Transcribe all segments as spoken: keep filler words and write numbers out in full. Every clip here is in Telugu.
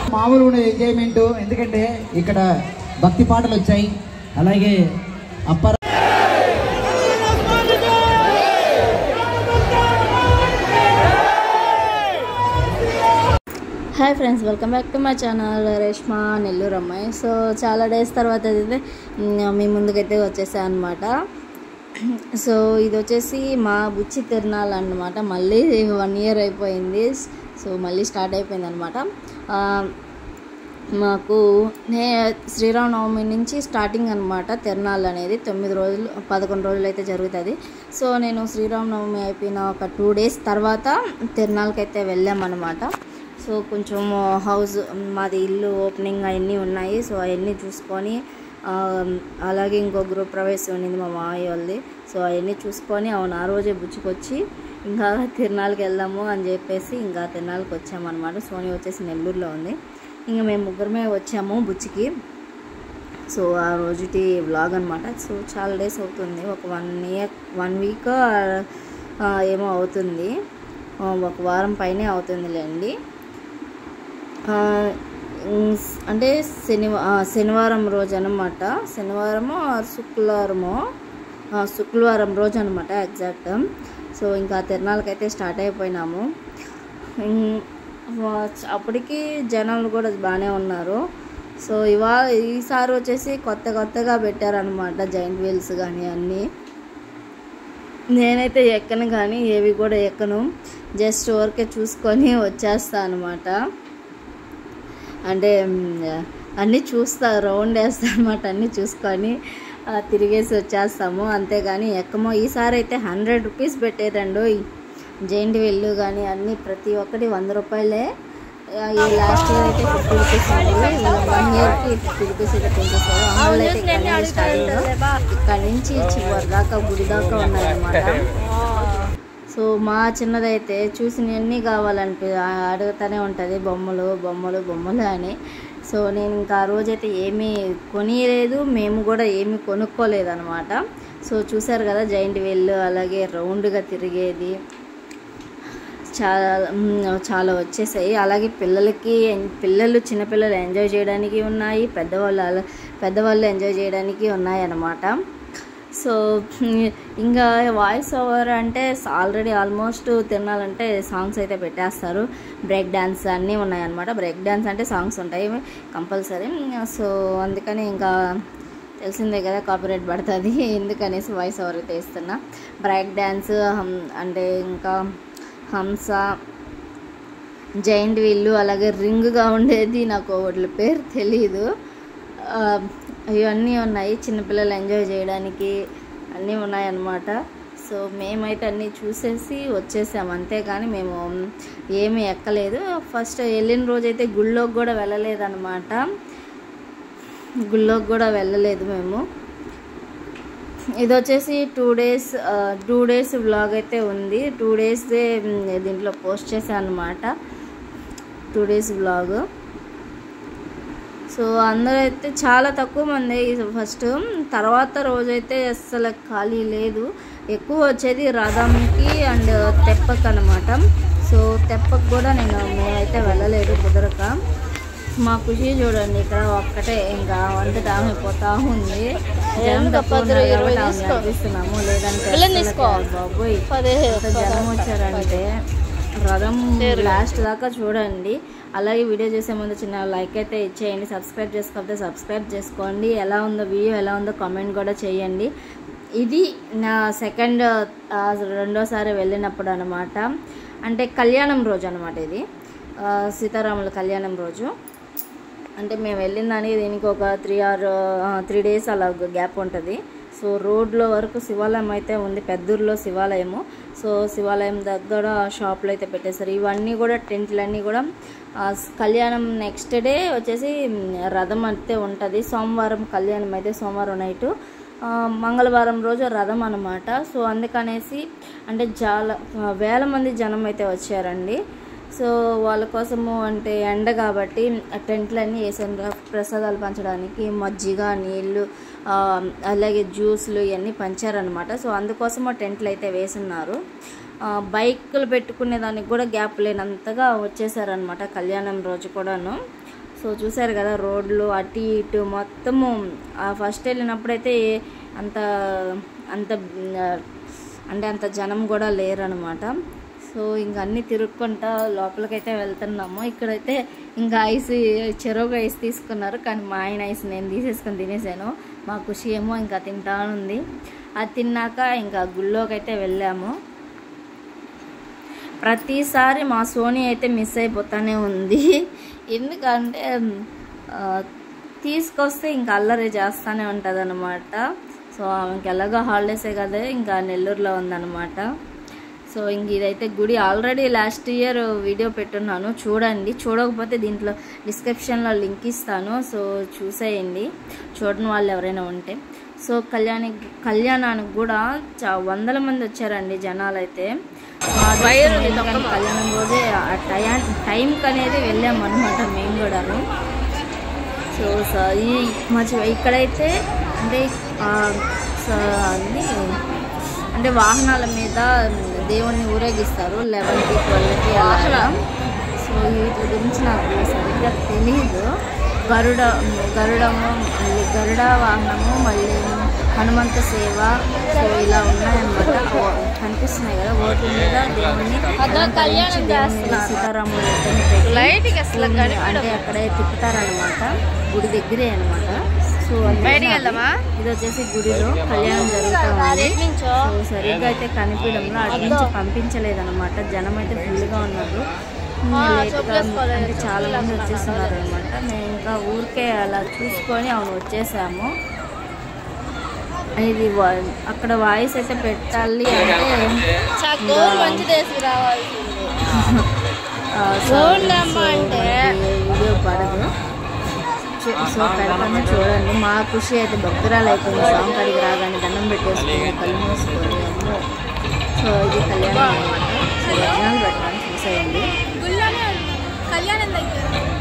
మామూలు ఉండేది ఎంజాయ్మెంట్, ఎందుకంటే ఇక్కడ భక్తి పాటలు వచ్చాయి, అలాగే అప్పర్ hi friends, welcome back to my channel Reshma Nellore అమ్మాయి. సో చాలా డేస్ తర్వాత అయితే మీ ముందుకైతే వచ్చేసాను అనమాట. సో ఇది వచ్చేసి మా బుచ్చి తిరునాళ్ళు అన్నమాట. మళ్ళీ వన్ ఇయర్ అయిపోయింది, సో మళ్ళీ స్టార్ట్ అయిపోయింది అనమాట. మాకు నే శ్రీరామనవమి నుంచి స్టార్టింగ్ అనమాట తిరునాళ్ళు అనేది. తొమ్మిది రోజులు పదకొండు రోజులు అయితే జరుగుతుంది. సో నేను శ్రీరామనవమి అయిపోయిన ఒక టూ డేస్ తర్వాత తిరునాళ్ళకి అయితే వెళ్ళామన్నమాట. సో కొంచెం హౌస్ మాది ఇల్లు ఓపెనింగ్ అవన్నీ ఉన్నాయి, సో అవన్నీ చూసుకొని, అలాగే ఇంకో గృహ ప్రవేశం ఉన్నింది మా మామయ్య వాళ్ళది. సో అవన్నీ చూసుకొని అవును ఆ రోజే బుచ్చుకొచ్చి ఇంకా తిరునాళ్ళకి వెళ్దాము అని చెప్పేసి ఇంకా తిరునాళ్ళకి వచ్చామన్నమాట. సోని వచ్చేసి నెల్లూరులో ఉంది, ఇంకా మేము ముగ్గురమే వచ్చాము బుచ్చికి. సో ఆ రోజుటి వ్లాగ్ అనమాట. సో చాలా డేస్ అవుతుంది, ఒక వన్ ఇయర్ వన్ వీక్ ఏమో అవుతుంది, ఒక వారం పైనే అవుతుందిలేండి. అంటే శనివా శనివారం రోజు అనమాట, శనివారమో శుక్రవారమో శుక్రవారం రోజు అనమాట ఎగ్జాక్ట్. సో ఇంకా తిరునాళ్ళకైతే స్టార్ట్ అయిపోయినాము. అప్పటికి జనాలు కూడా బాగానే ఉన్నారు. సో ఇవాళ ఈసారి వచ్చేసి కొత్త కొత్తగా పెట్టారనమాట, జైంట్ వీల్స్ కానీ అన్నీ. నేనైతే ఎక్కను కానీ ఏవి కూడా ఎక్కను, జస్ట్ ఊరికే చూసుకొని వచ్చేస్తాను అనమాట. అంటే అన్నీ చూస్తా, రౌండ్ వేస్తా అనమాట, అన్నీ చూసుకొని తిరిగేసి వచ్చేస్తాము, అంతేగాని ఎక్కమో. ఈసారి అయితే హండ్రెడ్ రూపీస్ పెట్టేదండు జైంట్ వీళ్ళు కానీ అన్నీ, ప్రతి ఒక్కటి వంద రూపాయలే. ఈ లాస్ట్ ఇయర్ అయితే ఫిఫ్టీ రూపీస్ ఉంది, వన్ ఇయర్కి ఫిఫ్టీ రూపీస్ అయితే పెంచేస్తారు. అందులో అయితే ఇక్కడ నుంచి స్టార్టింగ్ ఇక్కడ నుంచి చివరి దాకా గుడి దాకా ఉన్నాయన్నమాట. సో మా చిన్నదైతే చూసినవన్నీ కావాలంటే అడుగుతూనే ఉంటుంది, బొమ్మలు బొమ్మలు బొమ్మలు అని. సో నేను ఇంకా ఆ రోజైతే ఏమీ కొనియలేదు, మేము కూడా ఏమీ కొనుక్కోలేదు అనమాట. సో చూసారు కదా జైంట్ వీల్, అలాగే రౌండ్గా తిరిగేది చాలా చాలా వచ్చేసాయి. అలాగే పిల్లలకి పిల్లలు చిన్నపిల్లలు ఎంజాయ్ చేయడానికి ఉన్నాయి, పెద్దవాళ్ళు పెద్దవాళ్ళు ఎంజాయ్ చేయడానికి ఉన్నాయి అన్నమాట. సో ఇంకా వాయిస్ ఓవర్ అంటే ఆల్రెడీ ఆల్మోస్ట్ తినాలంటే సాంగ్స్ అయితే పెట్టేస్తారు, బ్రేక్ డ్యాన్స్ అన్నీ ఉన్నాయన్నమాట. బ్రేక్ డ్యాన్స్ అంటే సాంగ్స్ ఉంటాయి కంపల్సరీ. సో అందుకని ఇంకా తెలిసిందే కదా కాపీరైట్ పడుతుంది, ఎందుకనేసి వాయిస్ ఓవర్ అయితే ఇస్తున్నా. బ్రేక్ డ్యాన్స్ అంటే ఇంకా హంస, జైంట్ వీళ్ళు, అలాగే రింగ్గా ఉండేది నాకు వాటి పేరు తెలీదు, ఇవన్నీ ఉన్నాయి చిన్నపిల్లలు ఎంజాయ్ చేయడానికి అన్నీ ఉన్నాయన్నమాట. సో మేమైతే అన్నీ చూసేసి వచ్చేసాము, అంతేగాని మేము ఏమీ ఎక్కలేదు. ఫస్ట్ వెళ్ళిన రోజైతే గుళ్ళోకి కూడా వెళ్ళలేదన్నమాట, గుళ్ళోకి కూడా వెళ్ళలేదు మేము. ఇది వచ్చేసి two days two days vlog అయితే ఉంది, టూ డేస్దే దీంట్లో పోస్ట్ చేశాను అనమాట, టూ డేస్ వ్లాగ్. సో అందరూ అయితే చాలా తక్కువ మంది ఫస్ట్, తర్వాత రోజైతే అస్సలు ఖాళీ లేదు. ఎక్కువ వచ్చేది రథంకి అండ్ తెప్పకు అనమాట. సో తెప్పకు కూడా నేను మేమైతే వెళ్ళలేదు కుదరక. మా ఖుషి చూడండి ఇక్కడ ఒక్కటే ఇంకా వంట తాగిపోతా ఉంది, జనం అనిపిస్తున్నాము, లేదంటే బాబోయ్ జనం వచ్చారంటే. రథం లాస్ట్ దాకా చూడండి. అలాగే వీడియో చేసే ముందు చిన్న లైక్ అయితే ఇచ్చేయండి, సబ్స్క్రైబ్ చేసుకోకపోతే సబ్స్క్రైబ్ చేసుకోండి. ఎలా ఉందో వీడియో ఎలా ఉందో కామెంట్ కూడా చేయండి. ఇది నా సెకండ్ రెండోసారి వెళ్ళినప్పుడు అనమాట, అంటే కళ్యాణం రోజు అనమాట. ఇది సీతారాముల కళ్యాణం రోజు. అంటే మేము వెళ్ళిన దానికి దీనికి ఒక త్రీ ఆర్ త్రీ డేస్ అలా గ్యాప్ ఉంటుంది. సో రోడ్లో వరకు శివాలయం అయితే ఉంది, పెద్దూరులో శివాలయము. సో శివాలయం దగ్గర షాపులు అయితే పెట్టేశారు. ఇవన్నీ కూడా టెంట్లన్నీ కూడా కళ్యాణం నెక్స్ట్ డే వచ్చేసి రథం అయితే ఉంటుంది. సోమవారం కళ్యాణం అయితే సోమవారం నైటు, మంగళవారం రోజు రథం అనమాట. సో అందుకనేసి అంటే చాలా వేల మంది జనం అయితే వచ్చారండి. సో వాళ్ళ కోసము అంటే ఎండ కాబట్టి టెంట్లన్నీ వేసాను, ప్రసాదాలు పంచడానికి మజ్జిగ, నీళ్ళు, అలాగే జ్యూస్లు ఇవన్నీ పంచారనమాట. సో అందుకోసం టెంట్లు అయితే వేసున్నారు. బైకులు పెట్టుకునే దానికి కూడా గ్యాప్ లేనంతగా వచ్చేసారనమాట కళ్యాణం రోజు కూడాను. సో చూసారు కదా రోడ్లు అటు ఇటు మొత్తము ఫస్ట్ వెళ్ళినప్పుడైతే అంత అంత అంటే అంత జనం కూడా లేరనమాట. సో ఇంక అన్నీ తిరుక్కుంటా లోపలికైతే వెళ్తున్నాము. ఇక్కడైతే ఇంకా ఐస్ చెరువుగా ఐస్ తీసుకున్నారు, కానీ మా ఆయన ఐస్ నేను తీసేసుకొని తినేసాను. మా ఖుషి ఏమో ఇంకా తింటానుంది. అది తిన్నాక ఇంకా గుళ్ళోకి అయితే వెళ్ళాము. ప్రతిసారి మా సోనీ అయితే మిస్ అయిపోతానే ఉంది, ఎందుకంటే తీసుకొస్తే ఇంకా అల్లరి చేస్తూనే ఉంటుంది అనమాట. సో ఆమెకి ఎలాగో హాలిడేసే కదా, ఇంకా నెల్లూరులో ఉందన్నమాట. సో ఇంక ఇదైతే గుడి ఆల్రెడీ లాస్ట్ ఇయర్ వీడియో పెట్టున్నాను, చూడండి. చూడకపోతే దీంట్లో డిస్క్రిప్షన్లో లింక్ ఇస్తాను, సో చూసేయండి చూడని వాళ్ళు ఎవరైనా ఉంటే. సో కళ్యాణి కళ్యాణానికి కూడా చా వందల మంది వచ్చారండి జనాలు అయితే. కళ్యాణం రోజే ఆ టైం టైంకి అనేది వెళ్ళాము అనమాట మేము కూడాను. సో ఈ మధ్య ఇక్కడైతే అంటే అన్నీ అంటే వాహనాల మీద దేవుణ్ణి ఊరేగిస్తారు లెవెన్కి ట్వెల్వ్కి అలా. సో వీటి గురించి నాకు సరిగ్గా తెలీదు. గరుడ గరుడము మళ్ళీ గరుడ వాహనము, మళ్ళీ హనుమంత సేవ, సో ఇలా ఉన్నాయన్నమాట. కనిపిస్తున్నాయి కదా ఓట్ల మీద దేవుణ్ణి సీతారాములు అంటే అక్కడే తిప్పుతారనమాట, గుడి దగ్గరే అనమాట. సో ఇది వచ్చేసి గుడిలో కళ్యాణం జరుగుతుంది. సో సరిగ్గా అయితే కనిపించడంలో అటు నుంచి పంపించలేదన్నమాట, జనం అయితే ఫుల్గా ఉన్నారు. అంటే చాలా మంది వచ్చేస్తున్నారు అనమాట. మేము ఇంకా ఊరికే అలా చూసుకొని అవును వచ్చేసాము. ఇది అక్కడ వాయిస్ అయితే పెట్టాలి అంటే వీడియో పడదు. సో పెడతాను చూడండి. మా ఖుషి అయితే భక్తురాలు అయిపోయింది, సాంగ్ కడిగి రాగానే దండం పెట్టేసుకుని కళ్ళు మూసుకొని. సో ఇది కళ్యాణం అనమాట. సో వచనాలు పెట్టాను చూసేయండి. కళ్యాణం దగ్గర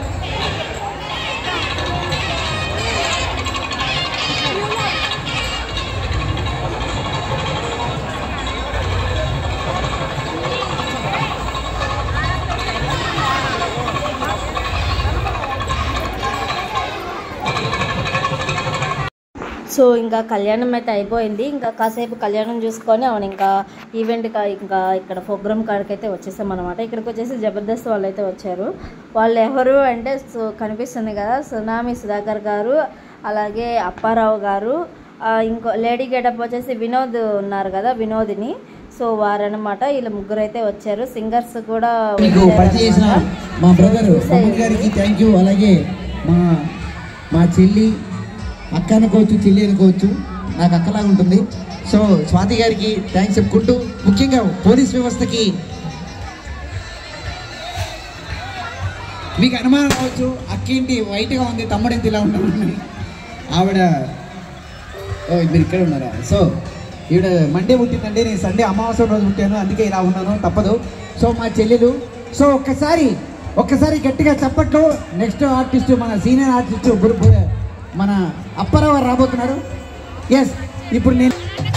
సో ఇంకా కళ్యాణం అయితే అయిపోయింది. ఇంకా కాసేపు కళ్యాణం చూసుకొని అవును ఇంకా ఈవెంట్ ఇంకా ఇక్కడ ప్రోగ్రామ్ కాడికి అయితే వచ్చేసాం అనమాట. ఇక్కడికి వచ్చేసి జబర్దస్త్ వాళ్ళు అయితే వచ్చారు. వాళ్ళు ఎవరు అంటే సో కనిపిస్తుంది కదా, సునామీ సుధాకర్ గారు, అలాగే అప్పారావు గారు, ఇంకో లేడీ గెటప్ వచ్చేసి వినోద్ ఉన్నారు కదా, వినోదిని. సో వారనమాట. వీళ్ళ ముగ్గురు అయితే వచ్చారు. సింగర్స్ కూడా మా బ్రదర్ గారికి థ్యాంక్ యూ. అలాగే మా మా చెల్లి అక్క అనుకోవచ్చు, చెల్లి అనుకోవచ్చు, నాకు అక్కలాగా ఉంటుంది. సో స్వాతి గారికి థ్యాంక్స్ చెప్పుకుంటూ, ముఖ్యంగా పోలీస్ వ్యవస్థకి మీకు అనుమానం కావచ్చు, అక్కేంటి వైట్గా ఉంది, తమ్ముడేంటి ఇలా ఉంటామని. ఆవిడ ఓ మీరు ఇక్కడ ఉన్నారా? సో ఈవిడ మండే పుట్టిందండి, నేను సండే అమావాస్య రోజు పుట్టాను, అందుకే ఇలా ఉన్నాను, తప్పదు. సో మా చెల్లెలు. సో ఒక్కసారి ఒక్కసారి గట్టిగా చప్పట్లు. నెక్స్ట్ ఆర్టిస్టు మన సీనియర్ ఆర్టిస్టు మన అప్పారావు గారు రాబోతున్నారు. ఎస్ ఇప్పుడు నేను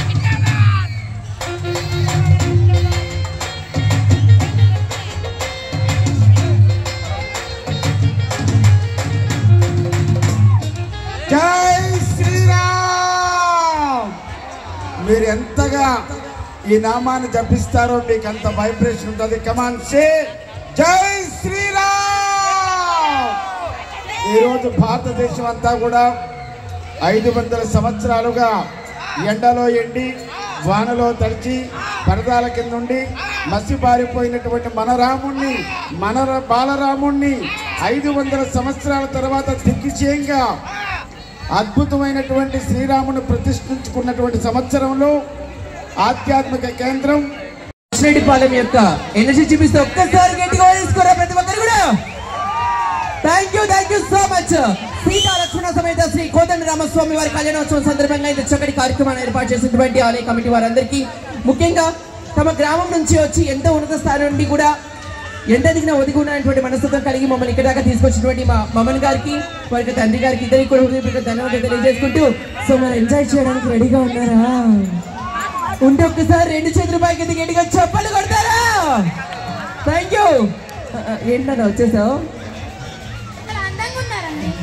జై శ్రీరామ్. మీరు ఎంతగా ఈ నామాన్ని జపిస్తారో మీకు అంత వైబ్రేషన్ ఉంటుంది. కమాన్ సే జై శ్రీరామ్. ఈరోజు భారతదేశం అంతా కూడా ఐదు వందల సంవత్సరాలుగా ఎండలో ఎండి వానలో తడిచి పరదాల కింద ఉండి మసిబారిపోయినటువంటి మన రాముణ్ణి, మన బాలరాముణ్ణి ఐదు వందల సంవత్సరాల తర్వాత దిగ్విజయంగా అద్భుతమైనటువంటి శ్రీరాముని ప్రతిష్ఠించుకున్నటువంటి సంవత్సరంలో ఆధ్యాత్మిక కేంద్రం పాలెం యొక్క ఎనర్జీ చూపిస్తే ఒక్కసారి గట్టిగా వేసుకోరా ప్రతి ఒక్కరు కూడా. Thank you thank you so much. Sita Lakshmana సమేత శ్రీ కోదండ రామస్వామి వారి కళ్యాణోత్సవం సందర్భంగా ఇంత చక్కటి కార్యక్రమాన్ని ఏర్పాటు చేసినటువంటి ఆలయ కమిటీ వారందరికీ, ముఖ్యంగా తమ గ్రామం నుంచి వచ్చి ఎంతో ఉన్నత స్థానం నుండి కూడా ఎంత దిగిన ఒదిగి ఉన్నటువంటి మనస్తత్వం కలిగి మమ్మల్ని ఇక్కడ దాకా తీసుకొచ్చినటువంటి మా మమ్మన్ గారికి, వారికి తండ్రి గారికి ఇద్దరికి కూడా హృదయపూర్వక ధన్యవాదాలు తెలియజేసుకుంటూ, సో మనం ఎంజాయ్ చేయడానికి రెడీగా ఉన్నారా? ఉంటే ఒక్కసారి రెండు చేతుల పైకి గట్టిగా చప్పలు కొడతారా? Thank you. ఏంటన్నా వచ్చేసావు?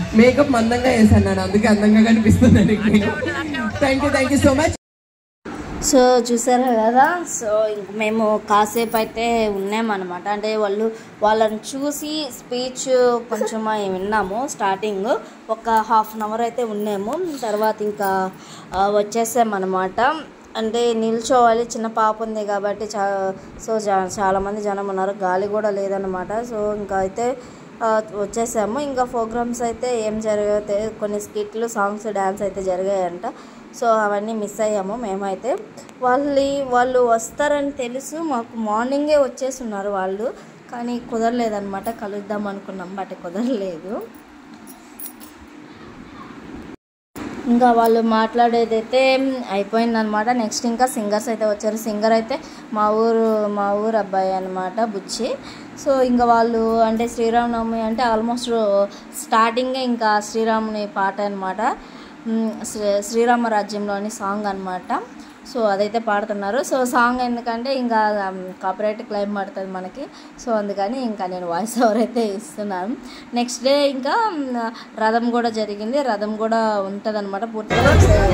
మేకప్ మందంగా వేసాను నేను, అందుకే అందంగా కనిపిస్తున్నాను. Thank you thank you so much. So చూసారు కదా, సో ఇంక మేము కాసేపు అయితే ఉన్నామన్నమాట. అంటే వాళ్ళు వాళ్ళని చూసి స్పీచ్ కొంచెం విన్నాము. స్టార్టింగ్ ఒక హాఫ్ అన్ అవర్ అయితే ఉన్నాము, తర్వాత ఇంకా వచ్చేసామన్నమాట. అంటే నిల్చోవాలి, చిన్న పాప ఉంది కాబట్టి చా సో చాలామంది జనం ఉన్నారు, గాలి కూడా లేదన్నమాట. సో ఇంకా అయితే వచ్చేసాము. ఇంకా ప్రోగ్రామ్స్ అయితే ఏం జరిగాయి, కొన్ని స్కిట్లు, సాంగ్స్, డ్యాన్స్ అయితే జరిగాయంట. సో అవన్నీ మిస్ అయ్యాము మేమైతే. వాళ్ళు వాళ్ళు వస్తారని తెలుసు, మాకు మార్నింగే వచ్చేసి ఉన్నారు వాళ్ళు, కానీ కుదరలేదన్నమాట. కలుద్దాం అనుకున్నాం బట్ కుదరలేదు. ఇంకా వాళ్ళు మాట్లాడేది అయితే అయిపోయిందనమాట. నెక్స్ట్ ఇంకా సింగర్స్ అయితే వచ్చారు. సింగర్ అయితే మా ఊరు మా ఊరు అబ్బాయి అనమాట, బుచ్చి. సో ఇంకా వాళ్ళు అంటే శ్రీరామనవమి అంటే ఆల్మోస్ట్ స్టార్టింగే ఇంకా శ్రీరాముని పాట అనమాట, శ్రీ శ్రీరామరాజ్యంలోని సాంగ్ అనమాట. సో అదైతే పాడుతున్నారు. సో సాంగ్ ఎందుకంటే ఇంకా కాపీరైట్ క్లెయిమ్ పడుతుంది మనకి, సో అందుకని ఇంకా నేను వాయిస్ ఓవర్ అయితే ఇస్తున్నాను. నెక్స్ట్ డే ఇంకా రథం కూడా జరిగింది, రథం కూడా ఉంటుంది అనమాట పూర్తిగా.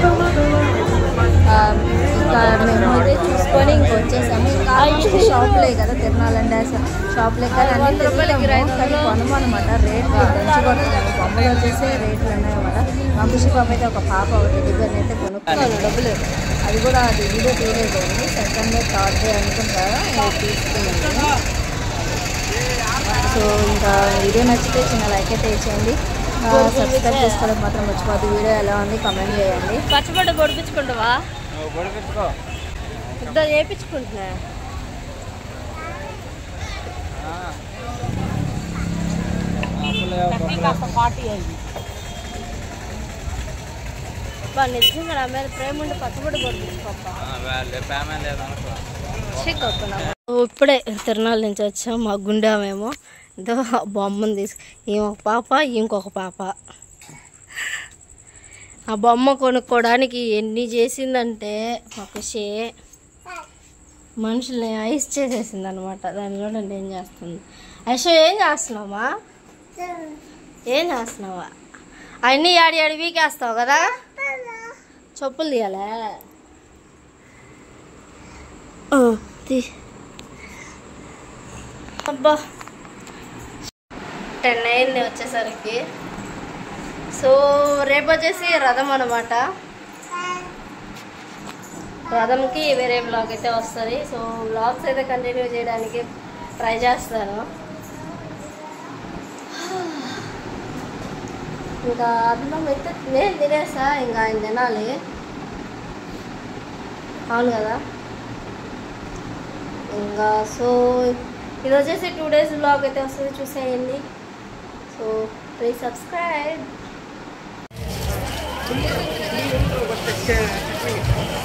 ఇంకా మేము అయితే చూసుకొని ఇంక వచ్చేసాము. ఇంకా షాప్లే కదా తిరణాలంటే, షాప్లే కదా అన్ని తిరుగుతాము, కానీ కొనము అనమాట. రేట్లు దంచుకుంటున్నాము, బొమ్మలు వచ్చేసి రేట్లు ఉన్నాయన్నమాట. మా ఖుషి పాప అయితే ఒక పాప ఒకటి డిగ్గర్ని అయితే కొనుక్కున్నాను, డబ్బులు. అది కూడా అది వీడియో తీయలేదు, సెకండ్ డే థర్డ్ డే అనుకుంటారా తీసుకున్నాను. సో ఇంకా వీడియో నచ్చితే చిన్న లైక్ అయితే ఇచ్చేయండి, సబ్స్క్రైబ్ చేసుకోవడం మాత్రం మర్చిపోద్దు. వీడియో ఎలా ఉంది కామెంట్ చేయండి. పచ్చబడ్డ పొడిపించుకుంటావా? పెద్ద చేయించుకుంటున్నా. నిజంగా నా మీద ప్రేమ ఉండి పచ్చబడి ఇప్పుడే తిరునాళ్ళ నుంచి వచ్చాం. మా గుండె మేము ఇదో బొమ్మను తీసుకు, ఇంకొక పాప ఇంకొక పాప. ఆ బొమ్మ కొనుక్కోవడానికి ఎన్ని చేసిందంటే మా ఖుషి మనుషుల్ని ఐస్ చేసేసింది అనమాట. దానిలో నన్ను ఏం చేస్తుంది. ఐషో ఏం చేస్తున్నావా, ఏం చేస్తున్నావా? అన్నీ ఆడి ఆడి వీకేస్తావు కదా, చెప్పులు తీయాలా? అబ్బా టెన్ అయింది వచ్చేసరికి. సో రేపు వచ్చేసి రథం అనమాట. రథంకి వేరే బ్లాగ్ అయితే వస్తుంది. సో బ్లాగ్స్ అయితే కంటిన్యూ చేయడానికి ట్రై చేస్తాను. ఇంకా అన్నం అయితే నేను తినేసా, ఇంకా ఆయన తినాలి, అవును కదా. ఇంకా సో ఇది వచ్చేసి టూ డేస్ బ్లాగ్ అయితే వస్తుంది, చూసేయండి. So please subscribe.